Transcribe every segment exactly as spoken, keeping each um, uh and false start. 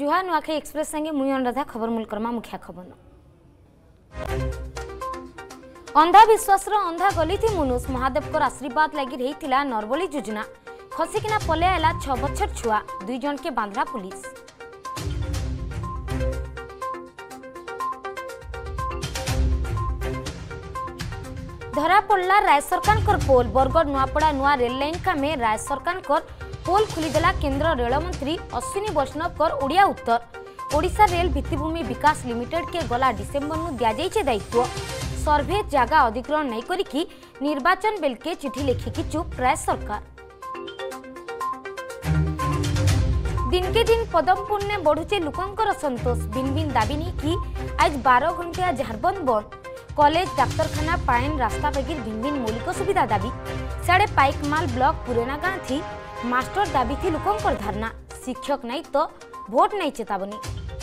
Zuha Nuakhai express संगे मुई अनुराधा खबर मूल करमा मुख्य खबर अंधा विश्वास अंधा गली थी मुनुष महादेव को आशीर्वाद लगी रही थिला नरबली योजना खसिकिना पले आला छ बछर छुआ दुई जन के बांद्रा पुलिस धरा पड़ला राय सरकार पोल बरगढ़ नुआपड़ा नुआ रेल लाइन कामे राय सरकार पोल खोलीदेला केंद्र रेल मंत्री अश्विनी वैष्णव ओडिया उत्तर ओडिशा रेल भित्तिभूमि विकास लिमिटेड के गला डिसेम्बर नु दिया जाइछे दायित्व सर्वे जगह अधिग्रहण नहीं करिकी निर्वाचन बेल के चिठी लिखिकी चुप राय सरकार दिन के दिन पदम पुण्य बढ़ुचे लोकंकर संतोष भिन्न भिन्न दाबी नहीं कि आज बारह घंटिया झारबंद बंद कॉलेज डाक्तरखाना पाइन रास्ता बगैर भिन्न भिन्न मौलिक सुविधा दाबी साढ़े पाइकमाल ब्लॉक पुरेना गाँ थी मास्टर दाबी थी लोकंकर धारणा शिक्षक नहीं तो भोट नहीं चेतावनी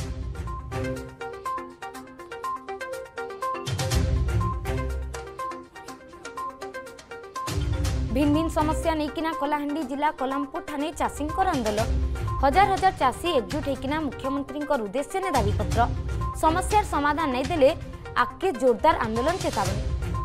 भिन्न भिन्न समस्या नहीं कलाहांडी जिला कोल्हामपुर ठाणे चाषी आंदोलन हजार हजार चाषी एकजुट होकिना मुख्यमंत्री उद्देश्य ने दाबी पत्र समस्या समाधान नहीं देले आगे जोरदार आंदोलन चेतावनी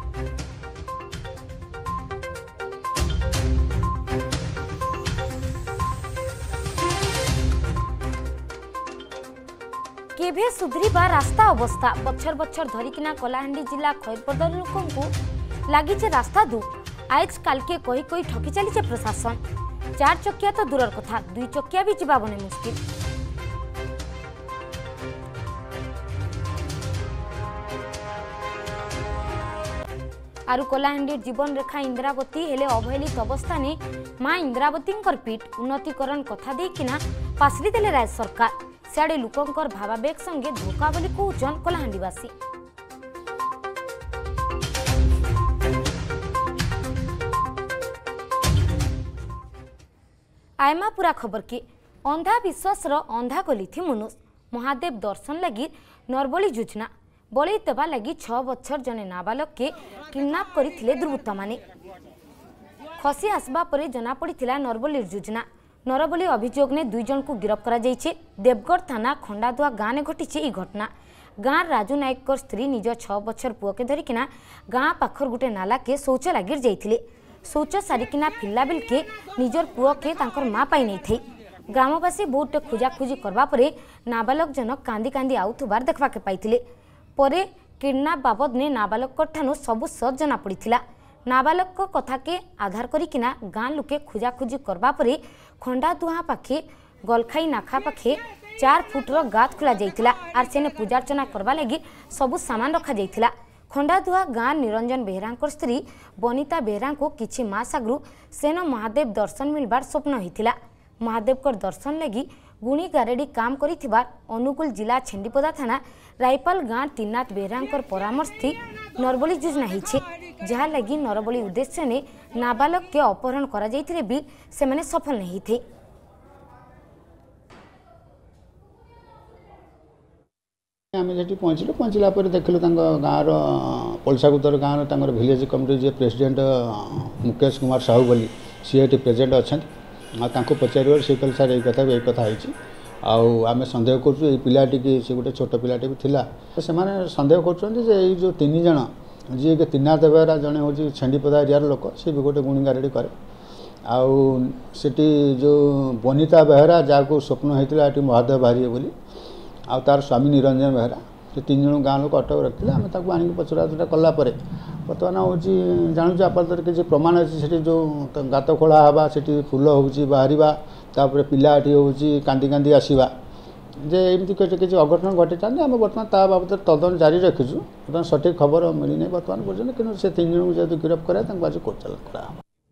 केभे सुधरीबा रास्ता अवस्था बछर बछर धरिकिना कलाहांडी जिला खैरपदर लोकंकु लागिचे रास्ता दुख आज काल के कही कही ठकी चलीचे प्रशासन चार चकिया तो दूरर कथा दुई चकिया भी जीवा बने मुश्किल आरु कलाहांडी जीवन रेखा इंदिरावती हेले अवहेलित अवस्था ने मां इंदिरावती पीठ उन्नतीकरण कथा देकिना पासरी देले राय सरकार सियाड़े लोकंकर भावावेग संगे धोखा बोली कहउछन कलाहांडीवासी आयमा पूरा खबर के अंधा विश्वास अंधा गली थी मनुष महादेव दर्शन लगी नरबली योजना बलि देवा लगी छ बछर जने नाबालक के किडनैप करथिले दुर्बृत्त माने खसी आसबा परे जना पड़िथिला नरबली योजना नरबली अभियोग ने दुई जन को गिरफ्त करा जाइछे देवगढ़ थाना खंडादुआ गाँ ने घटिछे ई घटना गाँ राजू नायक स्त्री निज छ बछर पुओ के धरिकिना गाँ पाखर गुटे नाला के शौच लागिर जाइथिले शौच सारिकिना फिरला बेल के निजर पुओ के तांकर माँ पाई नहीं थी ग्रामवासी बहुत खोजाखोजी करबा परे नाबालक जनक कांदी कांदी आउथबार देखबा के पाइथिले परे किडनैप बाबद ने नाबालक ठानु सबु सच जना पड़िथिला नाबालक कथा के आधार करिकिना गाँ लोके खोजाखोजी करबा परे खंडादुहा पाखे गलखाई नाखा पाखे चार फुटर गात खोला जाइथिला आर सेने पूजार्चना करबा लगी सबु सामान रखा जाइथिला खंडादुहा गाँ निरंजन बेहरा स्त्री बनिता बेहरा को किछि मास आगु सेन महादेव दर्शन मिलबार स्वप्न होइथिला महादेव दर्शन लगी गुणी गारेडी काम करिथिबार अनुगुल जिला छेंडीपदा थाना रायपाल गाँ टीनाथ बेहरा परामर्श थी नरबली योजना होइछे जहा लगी नरबली उद्देश्य ने नाबालक के अपहरण करा जाइथिले भी सेमाने सफल नहीं थे आम जे पहुँचलु पहुँचला देखिलु गाँव पलसाकुतर गाँव भिलेज कमिटी जे प्रेसिडेंट मुकेश कुमार साहू बोली सी ये प्रेजेंट अच्छा पचार सी कल सार कथा ये कथा आम सन्देह कर पिलाटी की सी गोटे छोट पिलाटी भी थिला से सन्देह कर जो तीन जन जी के त्रिनाथ बेहरा जड़े हूँ छेंडीपदा एरियार लोक सी भी गोटे गुणी गारेडी करे आठी जो बनिता बेहरा जहाँ स्वप्न होता है महादेव बाहरी बोली आ तार स्वामी निरंजन बेहरा से तीन जन गाँव लोक अटक रखते आम ताक आनिक पचराउचरा कला बर्तमान हूँ जानूँ आपात किसी प्रमाण अच्छी जो गात खोला हवा से फुल हो बाहर तापर पिला ये हूँ कांदी कांदी आसवा जे एमती किसी अघटन घटी था आम बर्तमान ता बाबद तदन जारी रखीचु बर्तमान सठिक खबर मिलनी बर्तमान पर्यटन कि से तीन जन जब गिरफ्त कराए आज कोर्ट चालान करा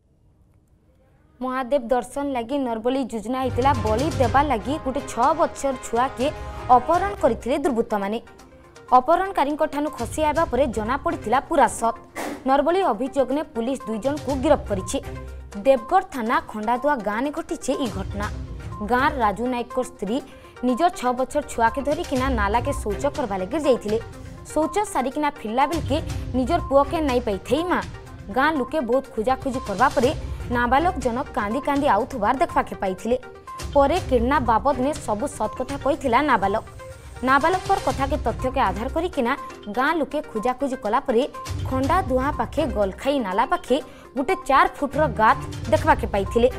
महादेव दर्शन लगी नरबली योजना होता बलि देवा लगी गोटे छ बछर छुआ के अपहरण करथिले दुर्बृत्त माने अपहरणकारी ठानु खसी आवा परे जना पड़िथिला पूरा सत नरबली अभियोग ने पुलिस दुई जन को गिरफ्त करिछे देवगढ़ थाना खंडादुआ गाँ ने घटिछे ई घटना गाँ राजू नायक स्त्री निजर छ बछर छुआ के धरिकिना नाला के शौच करवा लगी जाइथिले शौच सारिकिना फिरला बेल के निजर पुओ के नहीं पाई माँ गाँ लोके बहुत खोजाखोजी करवा परे नाबालक जनक कांदी कांदी आउथबार देखा के पाइथिले परे किडनैप बाबद में सबु सत कथा कही नाबालक नाबालक कथा के तथ्य के आधार करिकिना गाँ लोके खोजाखोजी कला परे खंडा दुहा पाखे गलखाई नाला पाखे गोटे चार फुटर गात देखा के पाइथिले।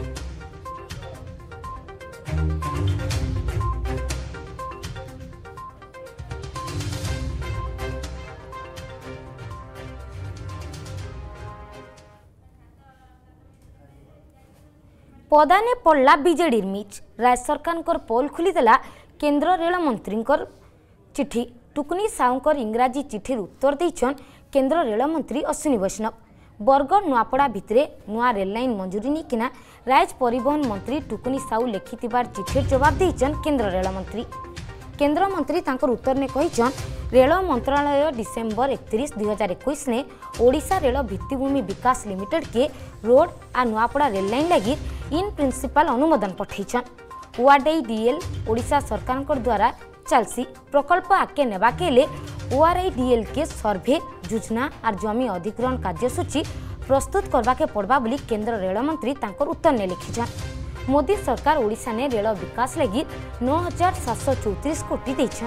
पदाने पड़ला बीजेडी मिच राज्य सरकार पोल खोलीदेला केन्द्र रेल मंत्री चिठी टुकुनी साउंकर इंग्राजी चिठी उत्तर देछन केन्द्र रेल मंत्री अश्विनी वैष्णव। बरगढ़ नुआपड़ा भितरे नुआ रेल लाइन मंजूरी निकिना राज्य परिवहन मंत्री टुकुनी साउ लिखिथिबार चिठीर जवाब देछन केन्द्र रेल मंत्री। केन्द्र मंत्री तांकर उत्तर ने कहिछन रेल मंत्रालय डिसेम्बर एकतीस दुई हजार इक्कीस ने ओडिशा रेल भित्तिभूमि विकास लिमिटेड के रोड आ नुआपड़ा रेल लाइन लगी इन प्रिंसिपल अनुमोदन पठेछन। ओआरआईडीएल ओडिशा सरकार द्वारा चलसी प्रकल्प आगे नेबा के लिए ओआरआईडीएल के सर्वे योजना और जमी अधिग्रहण कार्यसूची प्रस्तुत करवा के पड़वा बोली केन्द्र रेल मंत्री तांकर उत्तर ने लिखिछन। मोदी सरकार ओडिशा ने रेल विकास लगी नौ हजार सात सौ चौतीस कोटी देछन।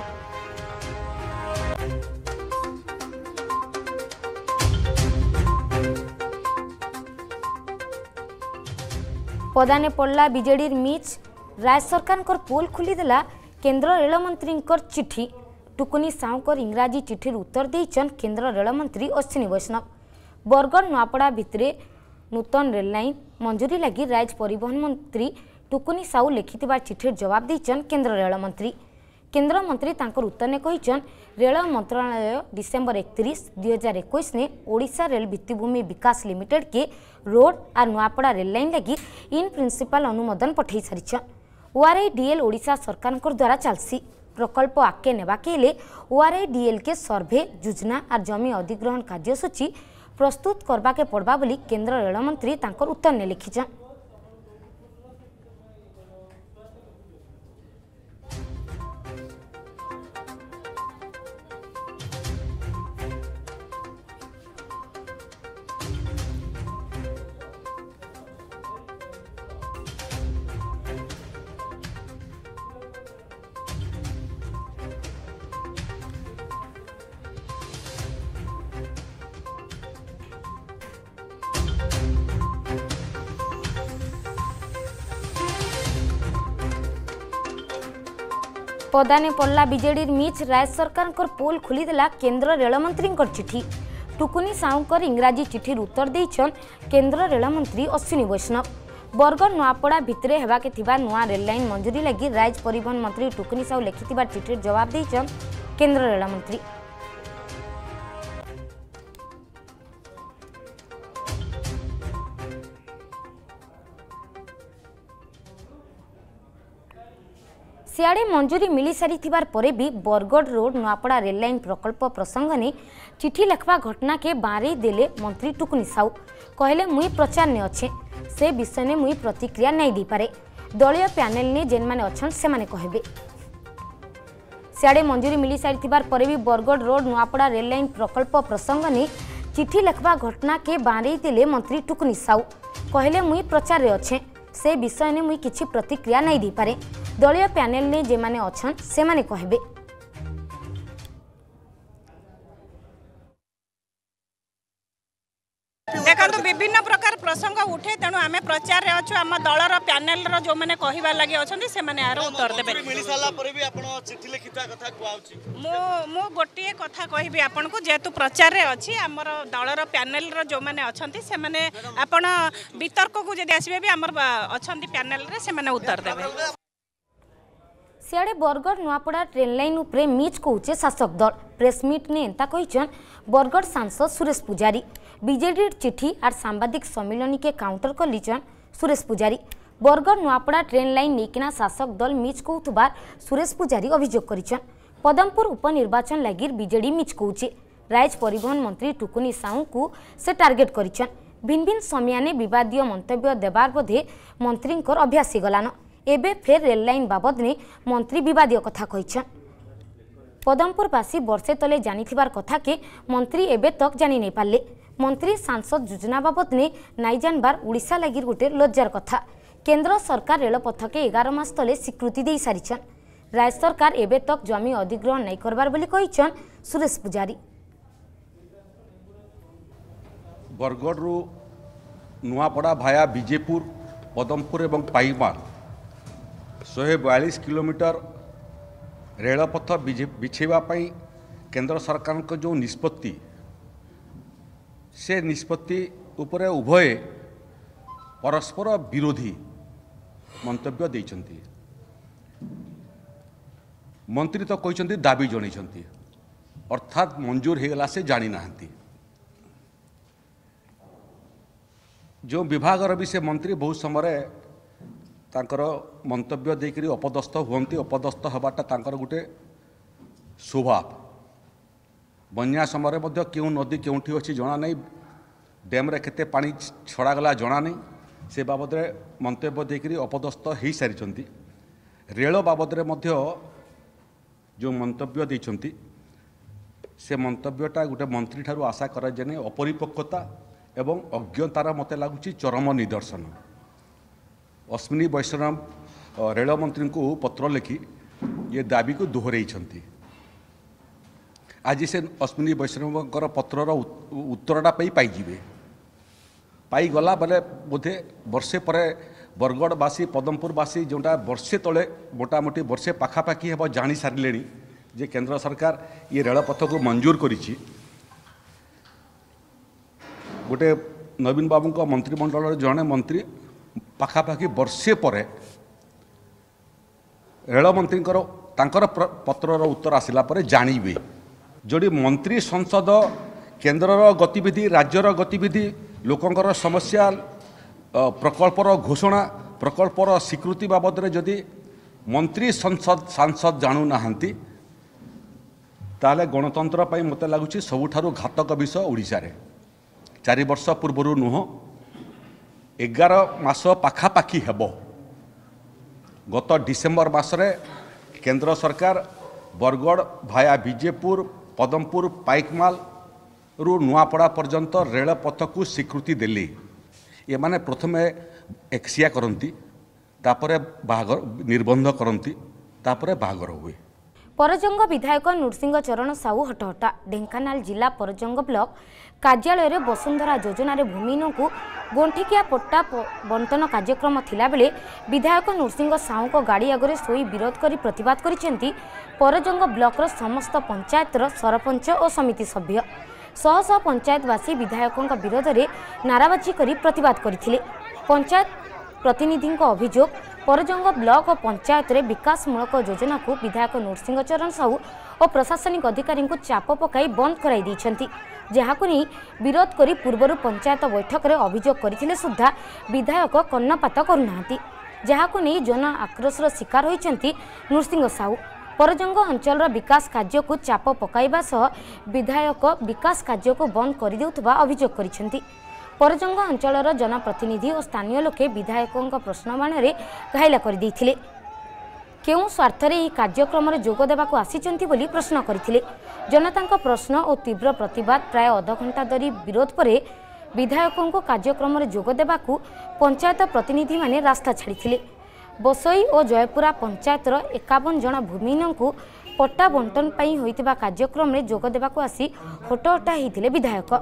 पदाने पड़ला बीजेडी मिच राज्य सरकार पोल खोलीदेला केन्द्र रेल मंत्री चिठी टुकुनी साउंकर इंग्राजी चिठीर उत्तर देछन केन्द्र रेल मंत्री अश्विनी वैष्णव। बरगढ़ नुआपड़ा भितरे नूतन रेल लाइन मंजूरी लगी राज्य परिवहन मंत्री टुकुनी साउ लिखिथिबार चिठीर जवाब देछन केन्द्र रेल मंत्री। केन्द्र मंत्री तांकर उत्तर ने कहिछन रेल मंत्रालय डिसेम्बर एकतीस दुई हजार इक्कीस ने ओडिशा रेल भित्तिभूमि विकास लिमिटेड के रोड और नुआपड़ा रेल लाइन लगी इन प्रिंसिपल अनुमोदन पठे सारिछन। ओआरआईडीएल ओडिशा सरकार द्वारा चलसी प्रकल्प आगे नेबा के लिए ओआरआईडीएल के सर्वे योजना और जमी अधिग्रहण कार्यसूची प्रस्तुत करवा के पड़वा बोली केन्द्र रेल मंत्री तांकर उत्तर ने लिखिछन। पदाने पड़ला बीजेडी मिच राज्य सरकार पोल खोलीदेला केन्द्र रेल मंत्री चिठी टुकुनी साउंकर इंग्राजी चिठीर उत्तर देछन केन्द्र रेल मंत्री अश्विनी वैष्णव। बरगढ़ नुआपड़ा भितरे हेबाके थिबा नुआ रेल लाइन मंजूरी लगी राज्य परिवहन मंत्री टुकुनी साउ लिखिथिबार चिठीर जवाब देछन केन्द्र रेल मंत्री। सियाड़े मंजूरी मिली सारी परे भी Bargarh road Nuapada rail line प्रकल्प प्रसंग ने चिठी लिखवा घटना के बारे देले मंत्री टुकुनी साउ कहले मुई प्रचार ने अच्छे से विषय ने मुई प्रतिक्रिया नहीं दी पारे दलीय पैनल ने जेन माने अछन से माने कहबे। सियाड़े मंजूरी मिली सारी परे भी Bargarh road Nuapada rail line प्रकल्प प्रसंग ने चिठी लिखवा घटना के बारे देले मंत्री टुकुनी साउ कहले मुई प्रचार अच्छे से विषय ने मुई किछि प्रतिक्रिया नहीं दी पारे दलीय पैनल ने जे माने अछन से माने कहबे। देखो विभिन्न प्रकार प्रसंग उठे तेणु आम प्रचार अच्छु आम दलर पैनल जो मैंने कहवा लगे अच्छा से मैंने यार उत्तर देवे मु गोटे कथा कहबी आपन को जेहेतु प्रचार अच्छी आमर दलर पैनल जो मैंने अच्छा से मैंने आपण वितर्क को जब आसबे भी आमर अच्छा पैनल से मैंने उत्तर देवे। सियाड़े बरगढ़ नुआपड़ा ट्रेन लाइन उपरे मिच कौचे शासक दल प्रेसमिट ने एंता कहिछन बरगढ़ सांसद सुरेश पुजारी बीजेडी चिठी और सांबादिक सम्मेलन के काउंटर कलिचन सुरेश पुजारी। बरगढ़ नुआपड़ा ट्रेन लाइन नेकिना शासक दल मिच कौथुबार सुरेश पुजारी अभियोग करिछन। पदमपुर उपनिर्वाचन लगी बीजेडी मिच कौचे राज्य परिवहन मंत्री टुकुनी साहू को से टार्गेट करिछन। भिन्न भिन्न समयाने विवादीय मंतव्य देवार बोधे मंत्री अभ्यास गलान एबे फेर रेल लाइन बाबद ने मंत्री विवादीय कथा कहिछन। पदमपुरवासी वर्षे तले जानिथिबार कथा के मंत्री एबे तक जानी नहीं पारले। मंत्री सांसद योजना बाबद ने नाई जानबार उड़ीसा लगी गोटे लज्जार कथा केंद्र सरकार रेलपथ के एगार मास तले स्वीकृति दे सारिछन। राज्य सरकार एबे तक जमी अधिग्रहण नहीं करबार बोली कहिछन सुरेश पुजारी। बरगढ़ रु नुआपड़ा भाया विजेपुर पदमपुर एवं पाईमाल शहे बयालीस किलोमीटर रेलपथ बिछेवा पाई केंद्र सरकार को जो निष्पत्ति से निष्पत्ति उपरे उभय परस्पर विरोधी मंतव्य देइछंती। मंत्री तो कहते दाबी जन अर्थात मंजूर होगला से जानी नाहंती। जो विभाग भी से मंत्री बहुत समय तांकर मंतव्य देकरी अपदस्थ हुअन्ति। अपदस्थ हबाटा तांकर गुटे स्वभाव। बन्या समय मध्य क्यों नदी क्योंठी अच्छी जना नहीं, डैम रे केते पानी छड़ागला जना नहीं, से बाबद मंतव्य देकरी अपदस्थ हो सारी। रेल बाबद मध्य जो मंतव्य देइछंती से मंतव्यटा गोटे मंत्री ठारू आशा करा जाने अपरिपक्वता एवं अज्ञतार मते लगुच चरम निदर्शन। अश्विनी वैष्णव रेल मंत्री को पत्र लिखि ये दाबी को दोहराई। आज से अश्विनी वैष्णव पत्रर उत्तरटा पाई पाइबे पाईगला बेले बोधे वर्षे पर बरगढ़वासी पदमपुरवासी जोटा वर्षे तले मोटामोटी वर्षे पाखापाखि हे जानी सारे जे केंद्र सरकार ये रेलपथ को मंजूर करिछि। गोटे नवीन बाबू का मंत्रिमंडल जड़े मंत्री पाखापाखि वर्षे पर रेलमंत्री पत्रर उत्तर आसला पर जानवे जोड़ी मंत्री संसद केंद्रर गतिविधि राज्यर गतिविधि लोकंकर समस्या प्रकल्पर घोषणा प्रकल्पर स्वीकृति बाबद रे जदि मंत्री संसद सांसद जानू नाहांती ताले गणतंत्र पाई मते लागुछि सबुठारु घातक विषय ओडिशा रे। चारि वर्ष पूर्व नुह एगार मास पाखापाखि हेब गत डिसेम्बर मासरे केंद्र सरकार बरगढ़ भाया विजेपुर पदमपुर पाइकमाल रु नुआपड़ा पर्यंत रेलपथ को स्वीकृति देली। ये माने प्रथमे एक्सिया करती तापरे बाहागर निर्बंध करती तापरे बाहागर हुए। परजंग विधायक नृसिंह चरण साहू हटहटा ढेंकानाल जिला परजंग ब्लॉक कार्यालय रे वसुंधरा योजना रे भूमिहीन को गोंठिकिया पट्टा बंटन कार्यक्रम थिला बेले विधायक नृसिंह साहू को गाड़ी आगे सोई विरोध करी प्रतिवाद करिसेंती परजंग ब्लॉक रो समस्त पंचायत रो सरपंच और समिति सभ्य। शह शह पंचायतवासी विधायकों विरोध में नाराबाजी करी प्रतिवाद करथिले। पंचायत प्रतिनिधि अभियोग परजंग ब्लॉक और पंचायत रे विकासमूलक योजना को विधायक नृसिंह चरण साहू और प्रशासनिक अधिकारी को चाप पकाई बंद कराई दैछंती। जहाकु नहीं विरोध करी पूर्वरु पंचायत बैठक रे अभियोग करथिले सुद्धा विधायक कर्णपात करुनाहांती। जहाकु नहीं जन आक्रोशर शिकार होइछंती नृसिंह साहू। परजंग अंचल विकास कार्य को चाप पकाइबा सह विधायक विकास कार्य को बंद कर देउथबा अभियोग करिसेंती। परजंग अंचल जनप्रतिनिधि और स्थानीय लोके विधायकों प्रश्नवाणी रे घायला कर देइथिले। केउ स्वार्थ रे कार्यक्रम रे जोग देबाको आसीचंती बोली प्रश्न करथिले। जनतांका प्रश्न और तीव्र प्रतिवाद प्राय आधा घंटा धरी विरोध परे विधायकों को कार्यक्रम रे जोग देबाको पंचायत प्रतिनिधि माने रास्ता छाड़िथिले। बसई और जयपुरा पंचायतर एकावन जन भूमिहीन को पट्टा बंटन पाई होइतिबा कार्यक्रम में जोग देबाको आसी हटहटा होइतिले विधायक।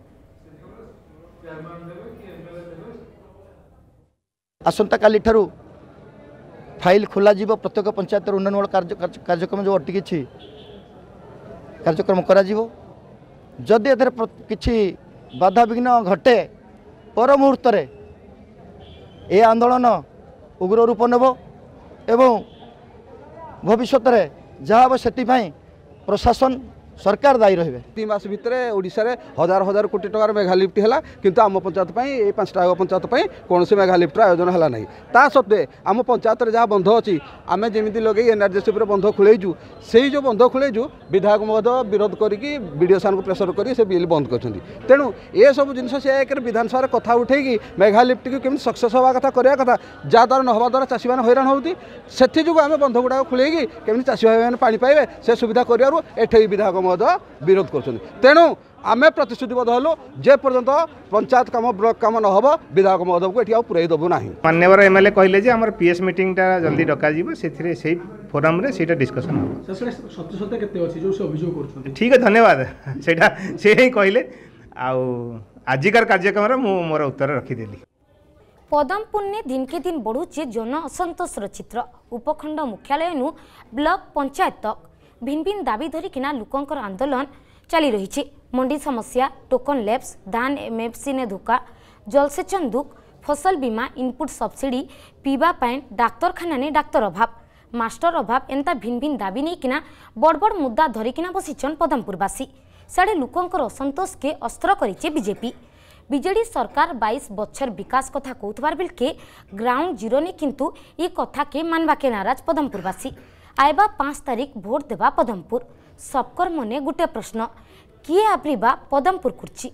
आसंता काली ठारू फाइल खोला जीव प्रत्येक पंचायत उन्नयनमूलक कार्यक्रम जो अटकी कार्यक्रम करा जीवो। जदि एथरे किछि बाधा विघ्न घटे पर मुहूर्त रे ए आंदोलन उग्र रूप नेब एवं भविष्य में जहाँ हम से प्रशासन सरकार दायी रही। तीन मास भितर ओडिशा रे हजार हजार कोटी टकार मेगा लिफ्ट है किंतु आम पंचायत ये पांचटा पंचायत कौन से मेगा लिफ्टर आयोजन है ना। ता सत्वे आम पंचायत जहाँ बंध अच्छी आम जमी लगे एनआरजेसी बंध खोलैजु से जो बंध खोलैजु विधायक महोदय विरोध करके विडीओ साहब को प्रेसर कर से बिल बंद कर। तेणु ये सब जिन से एक विधानसभा कथा उठेगी मेगा लिफ्ट को केमी सक्सेस हवा कथा करवा कथा जहाँद्वारा न हवा द्वारा चाषी मैंने हैरान होती से जो आम बंध गुड़ाक खोलैकी केमी चाषी भाई मैंने पानी पाइबे से सुविधा कर विधायक महोदय विरोध कर। तेणु आमे प्रतिश्रुतिबद्ध हलु जे पर्यंत पंचायत काम ब्लॉक काम न होब विधायक महोदय को एठी पुराई दबु नाही। मान्यवर एमएलए कहले जे हमर पीएस मीटिंग टा जल्दी डका जीवो सेथिरे सेही फोरम रे सेटा डिस्कशन हो। सत्य सत्य केते अछि जो से अभियोग करछन। ठीक है धन्यवाद सेटा से ही कहले आउ आजिकार कार्यक्रम रे मु मोर उत्तर रखी देली। पदमपुर ने दिन के दिन बढ़ुचे जन असंतोषर चित्र। उपखंड मुख्यालय नु ब्लॉक पंचायत तक भिन्न भिन्न दाबी धरिकिना लोकंकर आंदोलन चली रही। मंडी समस्या, टोकन लैब्स, धान एमएफसी ने धोखा, जलसेचन दुख, फसल बीमा, इनपुट सब्सिडी, पीवा पानी, डाक्तरखाना ने डाक्तर अभाव, मास्टर अभाव एंता भिन्न भिन्न दाबी नहीं किना बड़ बड़ मुद्दा धरिकिना बसिचन पदमपुरवासी। साढ़े लोकंकर असंतोष के अस्त्र करिचे बीजेपी। बीजेडी सरकार बाईस बछर विकास कथा कहूथबार बेल के ग्राउंड जीरो ने किंतु ये कथा के मानवा के नाराज पदमपुरवासी। आएबा पाँच तारीख भोट देवा पदमपुर। सबकर मने गुटे प्रश्न, किए आप्रिबा पदमपुर कुर्ची।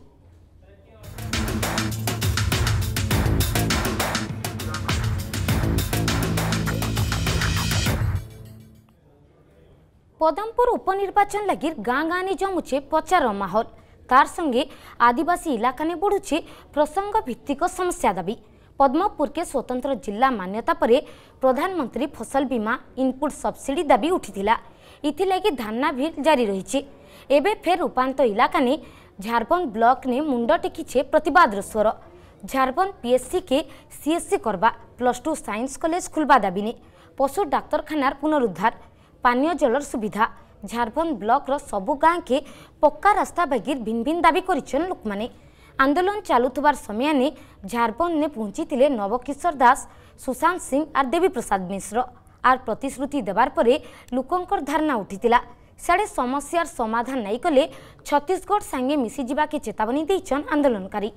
पदमपुर उपनिर्वाचन लगी गाँ गाँ ने जमुचे प्रचार माहौल। तार संगे आदिवासी इलाका ने बढ़ुचे प्रसंग भित्तिक समस्या दाबी। पद्मपुर के स्वतंत्र जिला मान्यता परे प्रधानमंत्री फसल बीमा, इनपुट सब्सिडी दाबी उठिथिला। इथिलागि धारणा भीड़ जारी रही। एबे फेर उपांत इलाका ने झारबंद ब्लॉक ने मुंड टेकिछे प्रतिवाद स्वर। झारबंद पीएससी के सीएससी करबा, प्लस टू साइंस कॉलेज खुलबा दाबी ने पशु डाक्तरखानार पुनरुद्धार, पानीय जलर सुविधा, झारबंद ब्लॉक रो सबु गाँ के पक्का रास्ता बगैर भिन्न भिन्न दाबी करिछन लोक माने। आंदोलन चालुथबार समय ने झारबंद ने पहुंची नवकिशोर दास, सुशांत सिंह और देवी प्रसाद मिश्र आर प्रतिश्रुति देवार परे लोकंकर धारणा उठितिला। साढ़े समस्यार समाधान नहीं कले छत्तीसगढ़ संगे मिसी जिबा के चेतावनी देइछन आंदोलनकारी।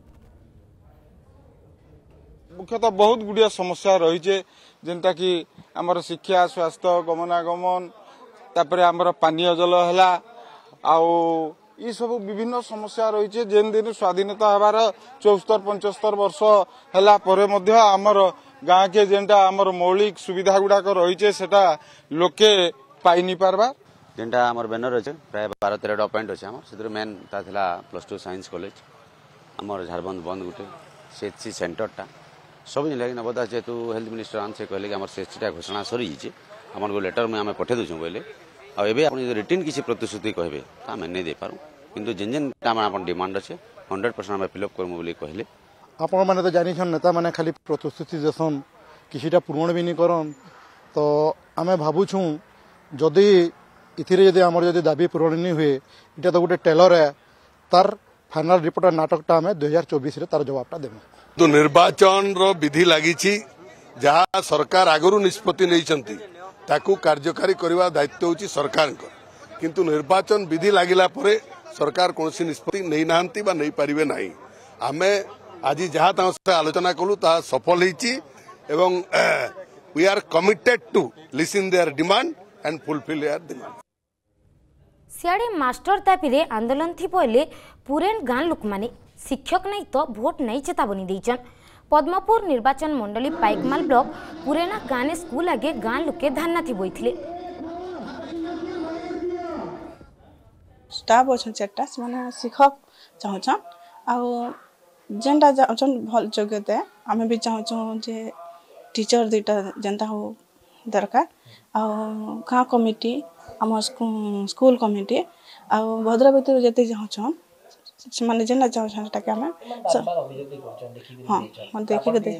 मुख्यतः बहुत गुड़िया समस्या रही है जेनटा कि आमर शिक्षा, स्वास्थ्य, गमनागमन, तापर आमर पानीय जल है आउ ये सब विभिन्न समस्या रही है। जेन दिन स्वाधीनता हबार चौहत्तर पंचहत्तर वर्ष है पर आमर गाँ के जेनटा आमर मौलिक सुविधा गुड़ाक रही है सेटा लोके पाई नहीं पारबा। जेनटा आमर बैनर अच्छे प्राय बारह तेरह पॉइंट अच्छे आम से मेन ता प्लस टू साइंस कॉलेज आमर झारबंद बंद गुटे सीएचसी सेंटरटा सब जिला नबदा जेहेतु हेल्थ मिनिस्टर आन से कहले आम सीएचसीटा घोषणा सरी आमर को लेटर में आम पठे दूँ बोले आम रिटर्न किसी प्रतिश्रुति कहे तो आम नहीं दे पारूँ किंतु जेन जेन आप डिमांड अच्छे हंड्रेड परसेंट आम फिलअप करमु बोली कहले। आपण मैंने तो जानी नेता मैंने खाली प्रतिश्रुति देसन किसीटा पूर्ण भी नहीं करन तो आम भावुँ जदि इथिरे जदि आमर जदि दाबी पूरण नहीं हुए इटा तो गोटे टेलर है तार फाइनल रिपोर्ट नाटकटा आम दुई हजार चौबीस रे तार जवाबटा देबे। तो निर्वाचन रो विधि लगी जहाँ सरकार आगु निष्पत्ति नहीं ताकू कार्यकारी करने दायित्व होची सरकार किंतु निर्वाचन विधि लगिला परे सरकार कौन निष्पत्ति नहीं नांती बा नहीं पारिबे नहीं। आमे आज जहाँ तांसे आलोचना कलु ता सफल होईची एवं we are committed to listen their demand and fulfil their demand. सियाड़े मास्टर दाबी रे आंदोलन थी पहले पुरेन गाँ लोक माने शिक्षक नहीं तो भोट नहीं चेतावनी देइछन। पद्मपुर निर्वाचन मंडली पाइकमाल ब्लॉक पुरेना गाने स्कूल आगे गाँ लोके धारणा थी बोइथिले। स्टाफ अच्छा चार्टा से शिक्षक चाहून आउ जेनटा चाहून भल योग्यता आम भी चाहूँ जे टीचर दुईटा जेनता हो दरकार आउ गाँ कमिटी आम स्कूल कमिटी आउ भद्रवती जिते चाहूँ से जेना चाहूँ आम हाँ हाँ देखिए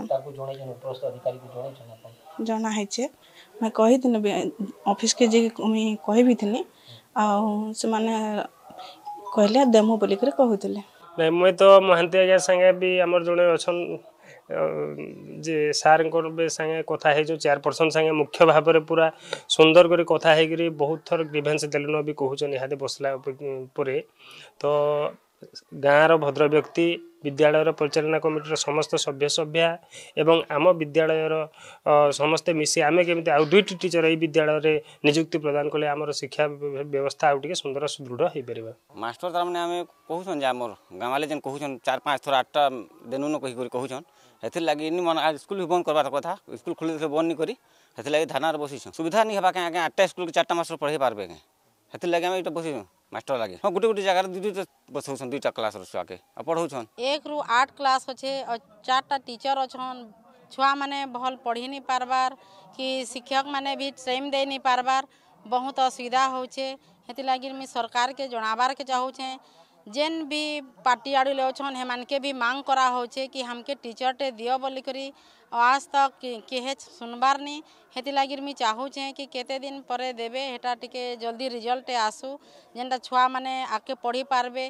जना है मैं कही थी ऑफिस के जी कही भी थी आउ से माने कहले देमु बोली करे कहउतले नहीं मुई तो महंती आज्ञा संगे भी आमर जड़े अच्छन जे सार संगे कथा है जो चेयरपर्सन संगे मुख्य भाव में पूरा सुंदर कर कथा है बहुत थर ग्रीवेंस देलन भी कहून यहाँ बसला पर तो गाँव भद्र व्यक्ति विद्यालय परिचालना कमिटी समस्त सभ्य सभ्या एवं आम विद्यालय समस्ते मिसी आम केमी आउ दुईटी टीचर ये विद्यालय नियुक्ति प्रदान कले आमर शिक्षा व्यवस्था आउ टे सुंदर सुदृढ़ हो पार। मास्टर तार मैंने आम कहून आमर गाँव वाले जेन कहून चार पाँच थर आठटा देनु कही कहून हेथिर लगी इन मन आज स्कूल भी बंद करवार कथा स्कूल खोल बंद नहीं करी हेथिर लगी धारणार बसीछन सुविधा नहीं होगा आगे आठटा स्कूल चारटा मास्टर पढ़े पारबे हेथिर लगी आम बसीछन मास्टर लगे हाँ गोटे गोटे जगह दुई दुईटा बसौन दुईटा क्लास छुआ के पढ़ाऊन एक रु आठ क्लास अच्छे और चारटा टीचर अच्छन छुआ माने भल पढ़ी नहीं पारबार कि शिक्षक माने भी टाइम दे नहीं पारबार बहुत असुविधा होचे हेति लागिर मी सरकार के जनाबार के चाहूचे जेन भी पार्टी आड़ू ले छन हेमान के भी मांग करा होचे कि हमके टीचर टे दियो बोली करी आज तक केहे सुनबार नहीं हेति लागिर मी चाहूचे कि केते दिन परे देबे हेटा टिके जल्दी रिजल्ट आसू जेनटा छुआ माने आके पढ़ी पारबे।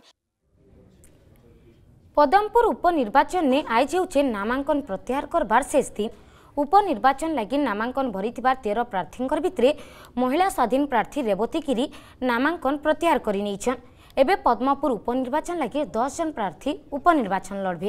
पदमपुर उपनिर्वाचन ने आज होचे नामांकन प्रत्याहार करबार शेष दिन। उपनिर्वाचन लगी नामांकन भरी तेरह प्रार्थी भितर महिला स्वाधीन प्रार्थी रेवती गिरी नामांकन प्रत्याहार कर नहीं एबे पद्मपुर उपनिर्वाचन लगी दस जन प्रार्थी उपनिर्वाचन लड़बे।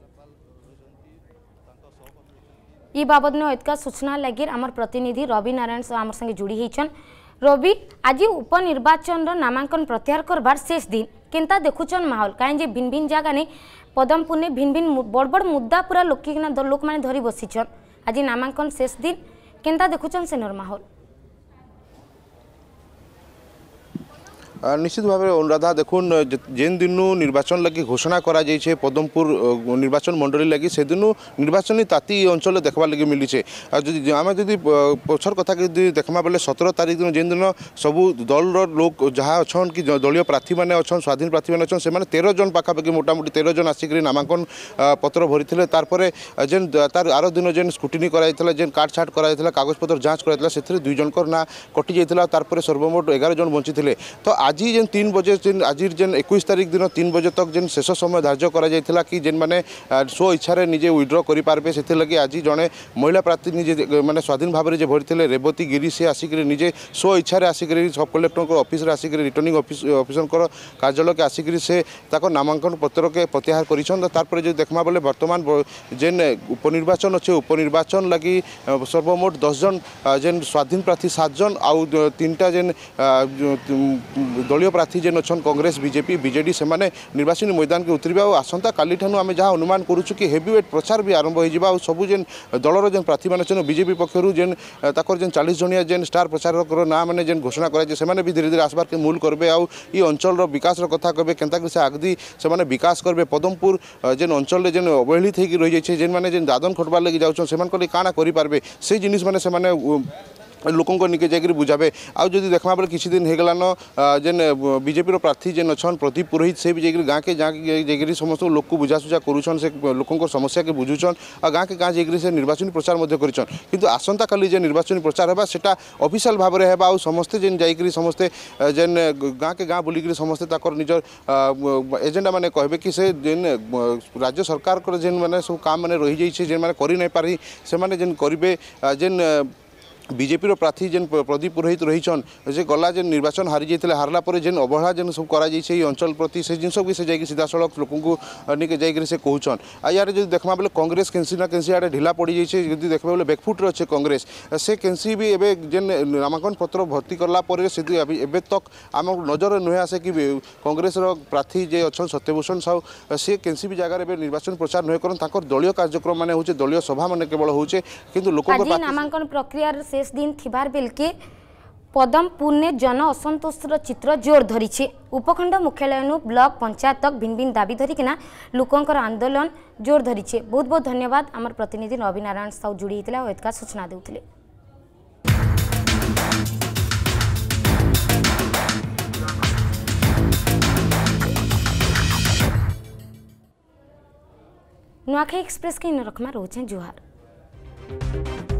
इ बाबद में एतका सूचना लगी आमर प्रतिनिधि रवि नारायण आमर संगे जोड़ी होइछन। रवि आज उपनिर्वाचन नामांकन प्रत्याहार करबार शेष दिन केनता देखुचन माहौल कहीं जे भिन्न भिन्न जगह ने पदमपुर ने भिन्न भिन्न बड़ बड़ मुद्दा पूरा लोक लोक मैंने धरी बसीचन आज नामांकन शेष दिन केनता देखुचन सेनर माहौल। निश्चित भाव अनुराधा देखुन जेन दिनू निर्वाचन लगी घोषणा करा जाइछे पदमपुर निर्वाचन मंडली लगी से दिनू निर्वाचन ताती अंचल देखवा लगी मिली आम जदि पछर कथा देखमा बेले सत्रह तारीख दिन जेन दिन सबू दल लोक जहाँ अच्छा कि दलीय प्रार्थी मैंने अच्छा स्वाधीन प्रार्थी मैंने अच्छा से तेरह जन पाखापाखि मोटामोटी तेरह जन आसिक नामांकन पत्र भरी तार जेन तार आर दिन जेन स्क्रुटिनी कराइला जेन कार्ड छाट कराइला कागजपत्र जांच कराइला से दुई जनकर ना कटि जाइला तार सर्वमोट एगार जन बंची तो आज जेन तीन बजे जेन आज जेन इक्कीस तारीख दिन तीन बजे तक जेन शेष समय धार्य करा जाइथिला कि जेन माने स्व इच्छा रे निजे विड्रॉ करि पारबे सेथे लगी आज जने महिला प्रार्थी निजे माने स्वाधीन भाव जे भरिथिले रेवती गिरी से आसिक निजे स्व इच्छा रे आसिक सब कलेक्टर को ऑफिस रे आसिक रिटर्निंग ऑफिस ऑफिसर को कार्यालय के आसिक से ताको नामांकन पत्र के प्रत्याहार करिछन तार पर जे देखमा बोले वर्तमान जेन उपनिर्वाचन अच्छे उपनिर्वाचन लगी सर्वमोट दस जन जेन स्वाधीन प्रार्थी सात जन आउ तीनटा जेन दलीय प्रार्थी जेन अच्छा कांग्रेस बीजेपी बीजेडी से निर्वाचन मैदान के उतरबे और आसंता काली ठानु आमे जहाँ अनुमान करूछु कि हेवीवेट प्रचार भी आरंभ हो सबू जेन दलर जेन प्रार्थी मैंने बीजेपी पक्षर जेन ताकर जेन चालीस जनिया जेन स्टार प्रचारक ना मैंने जेन घोषणा कराई से भी धीरे धीरे आसबार के मूल करबे आउ ई अंचल विकास कथा कहबे केनता से आगदी से विकास करबे पदमपुर जेन अंचल जेन अवहेलित होगी रही जाइए जेन मैंने जेन दादन खटबार लगी जाऊँ से काना करें से जिनिस मैंने से लोकों निके जाकर बुझाबे आउ जदि देखमा बेले किछि दिन हेगलान जेन बीजेपी प्रार्थी जेन अच्छा प्रदीप पुरोहित से भी जाकर गाँव के जाकर समस्त लोक को बुझासुझा करुछन से लोकों समस्या के बुझुछन आ गाँव के गाँव जाकर से निर्वाचन प्रचार मध्य करिछन किंतु आसंता काली जे निर्वाचन प्रचार हेबा सेटा ऑफिशियल भाव में हेबा आ समस्ते जेन जाकर समस्ते जेन गाँव के गाँव बुलिक समस्ते ताकर निजर एजेंडा माने कहबे कि से जेन राज्य सरकार को जेन माने सब काम माने रही जाइछे जेन माने करि नै पारि से माने जेन करिबे जेन बीजेपी प्रार्थी जेन प्रदीप पुरोहित रहीचन जे गला जेन निर्वाचन हारी जाइए हारला पर जेन अवहेला जेन सब करा जाइए अंचल प्रति से जिन भी से जाकि सीधा सड़क लोक निके जाकर से कहून आ यार जो देखमा बेले कांग्रेस केंसी ना केंसी आड़े ढिला पड़ जाइए जब देखा बेले बैकफुट अच्छे कांग्रेस से केंसी भी एबे जेन नामांकन पत्र भर्ती करला पर से एबे तक आम नजर नुहे आसे कि कांग्रेस प्रार्थी जे अच्छा सत्यभूषण साहू से केंसी भी जगह निर्वाचन प्रचार नुहे कर दलीय कार्यक्रम माने होचे दलीय सभा माने केवल होचे किंतु लोक नामांकन प्रक्रिया शेष दिन थिबार बेल के पदमपुर ने जन असंतोषर चित्र जोर धरी उपखंड मुख्यालय ब्लॉक पंचायत तक भिन्न भिन्न दाबी धरिकिना लोकंकर आंदोलन जोर धरी बहुत बहुत धन्यवाद आमर प्रतिनिधि रवि नारायण साहू जोड़ी होता एतका सूचना देउथिले। नुआखाई एक्सप्रेस के इन रखमा रोचे जुहार।